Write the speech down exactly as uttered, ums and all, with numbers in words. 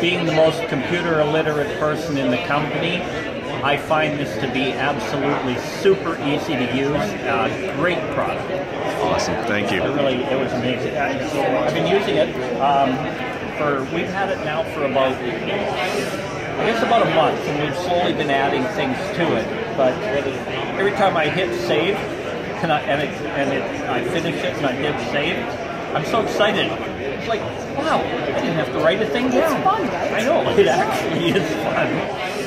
being the most computer illiterate person in the company, I find this to be absolutely super easy to use. Uh, great product. Awesome, thank you. It really, it was amazing. I, I've been using it um, for, we've had it now for about, I guess about a month, and we've slowly been adding things to it. But every time I hit save, and, I, and, it, and it, I finish it and I hit save, I'm so excited. It's like, wow, I didn't have to write a thing down. It's fun, right? I know, it actually is fun.